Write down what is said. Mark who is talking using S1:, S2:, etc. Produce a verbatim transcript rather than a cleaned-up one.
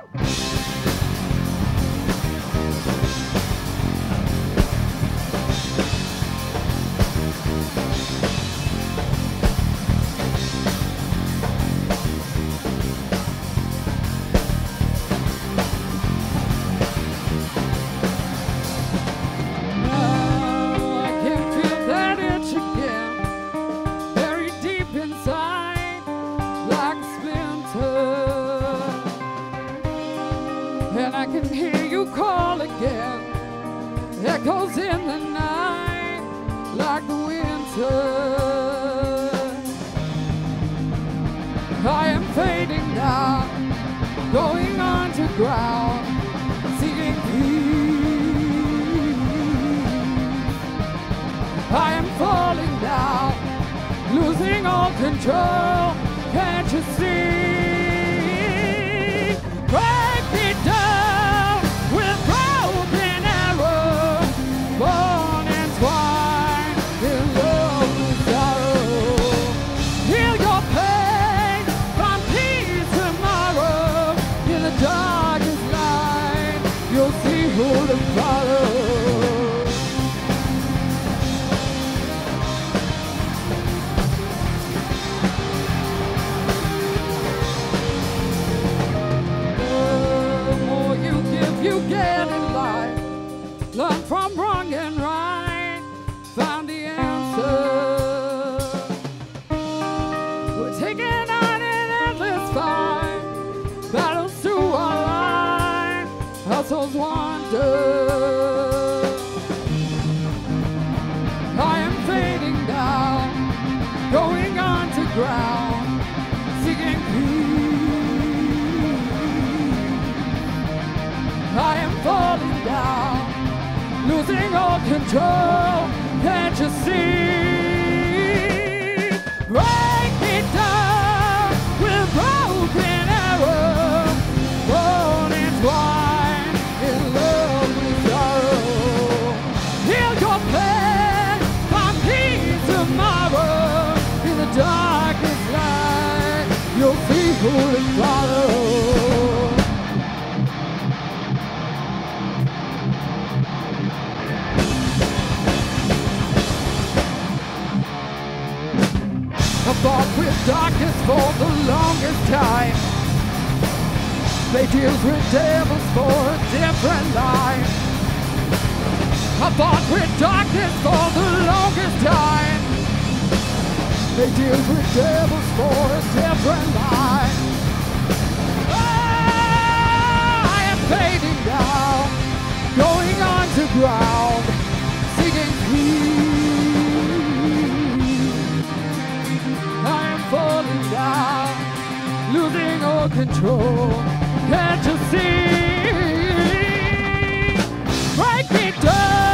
S1: And I can hear you call again, echoes in the night like the winter. I am fading down, going on to ground, seeking peace. I am falling down, losing all control, can't you see? Break me down with broken arrows, born and twined in love with sorrow. Heal your pain, find peace tomorrow. In the darkest night, you'll see who to follow. You get in life, learn from wrong and right, find the answer. We're taking on an endless fight, battles through our life, our souls wander. I am fading down, going on to ground, seeking peace. I am falling down, losing all control, can't you see? Break me down with broken arrows, born and twined in love with sorrow. Heal your pain, find peace tomorrow. In the darkest light, you'll see who to follow. I fought with darkness for the longest time. They deal with devils for a different life. I fought with darkness for the longest time. They deal with devils for a different life. Ah, I am fading down, going on to ground, seeking peace. Falling down, losing all control, can't you see? Break me down.